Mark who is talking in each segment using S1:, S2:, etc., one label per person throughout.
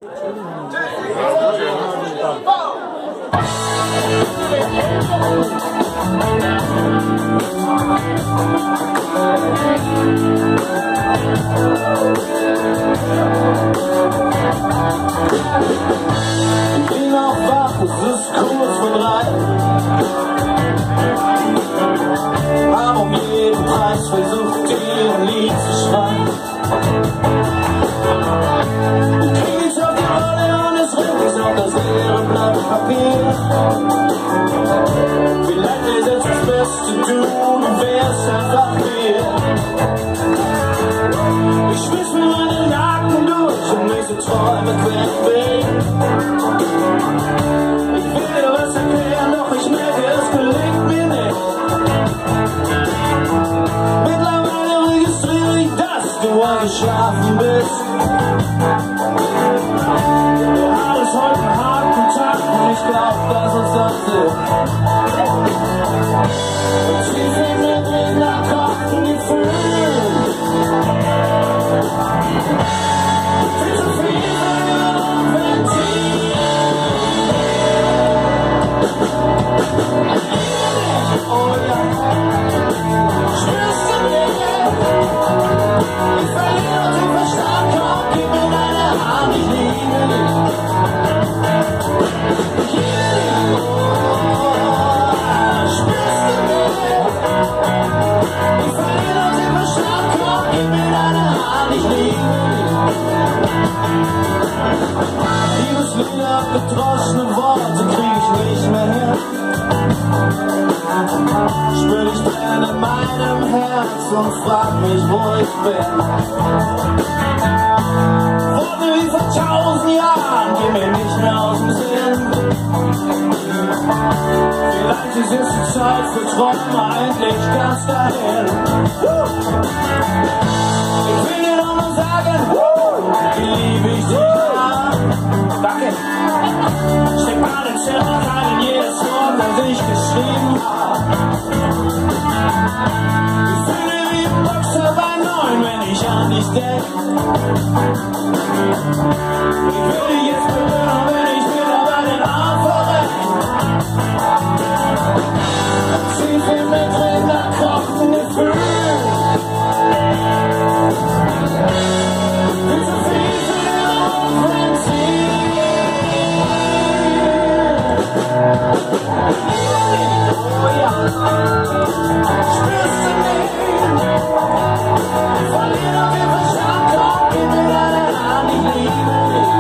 S1: Ich bin auch wach, es ist kurz vor 3. Aber um jeden Preis versucht ihr ein Lied zu schreien. Ich krieg mich auf die Rolle und es rennt sich auf das leere Blatt Papier. Vielleicht ist jetzt das Beste tun und wär's einfach mir. Ich schmiss mir meine Nacken durch und nächste Träume quälen mich. Ich will dir was erklären, doch ich merke, es gelingt mir nicht. Mittlerweile registriere ich, dass du eingeschlafen bist. Wir haben es heute einen harten Tag und ich glaub, dass uns das hilft. Und tief in mir drin, da kocht ein Gefühl. Viel zu viel für Ventil. Oh ja, spürst du mich? Ich verliere den Verstand, komm, gib mir deine Hand, ich liebe dich. Ich liebe dich, oh, spürst du mich? Ich verliere den Verstand, komm, gib mir deine Hand, ich liebe dich. Liebeslieder, gedroschene Worte krieg ich nicht mehr hin. Spür dich Tränen in meinem Herz und frag mich, wo ich bin. Worte wie vor 1000 Jahren gehen mir nicht mehr aus dem Sinn. Vielleicht ist jetzt die Zeit für Träume eigentlich ganz dahin. Ich will dir doch nur sagen, wie liebe ich dich an. Danke. Steck meine Zimmer rein in jedes Wort, das ich geschrieben habe. Ich fühle wie ein Boxer bei 9, wenn ich an dich denk. Ich will dich jetzt berühren, wenn ich mir dabei den Arm verrenk. Tief in mir drin, da kocht ein Gefühl. Viel zu viel für Ventil. Oh ja, spürst du mich? Ich verliere den Verstand, komm, gib mir deine Hand, ich liebe dich.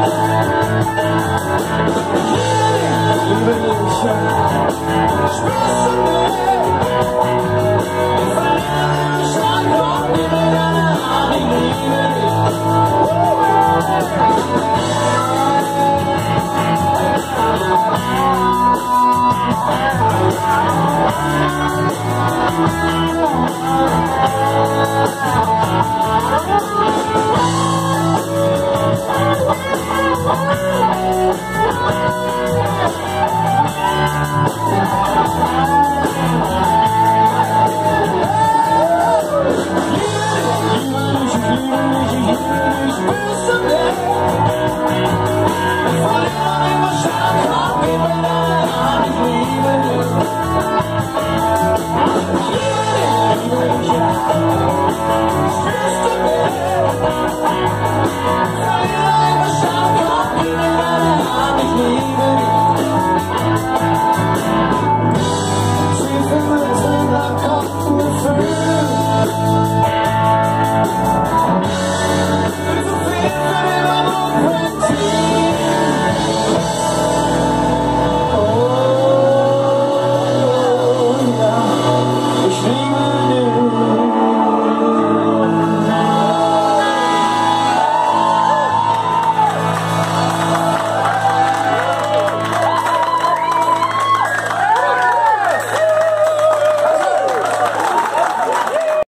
S1: Ich liebe dich, spürst du mich? Ich verliere den Verstand, komm, gib mir deine Hand, ich liebe dich. Ich liebe